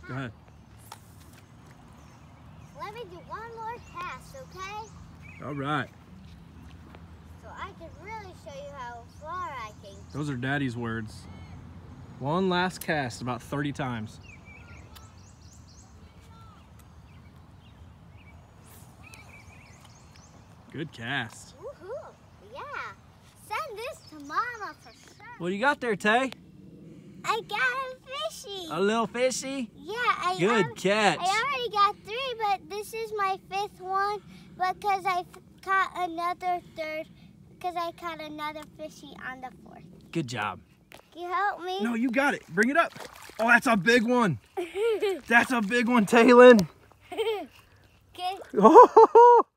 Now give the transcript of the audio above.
Go ahead. Let me do one more cast, okay? All right. So I can really show you how far I can. Those are Daddy's words. One last cast, about 30 times. Good cast. Woohoo! Yeah. Send this to Mama for sure. What do you got there, Tay? I got a fishy. A little fishy? Yeah. Good catch. I already got 3, but this is my 5th one because I caught another 3rd because I caught another fishy on the 4th. Good job. Can you help me? No, you got it. Bring it up. Oh, that's a big one. That's a big one, Taylin. Okay. Oh.